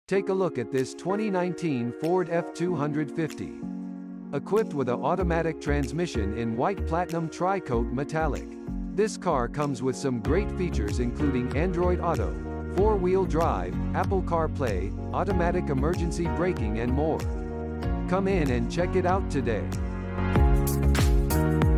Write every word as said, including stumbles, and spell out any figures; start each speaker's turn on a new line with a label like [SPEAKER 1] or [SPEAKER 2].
[SPEAKER 1] Take a look at this twenty nineteen Ford F two fifty. Equipped with an automatic transmission in white platinum tri-coat metallic. This car comes with some great features including Android Auto, four-wheel drive, Apple CarPlay, automatic emergency braking and more. Come in and check it out today.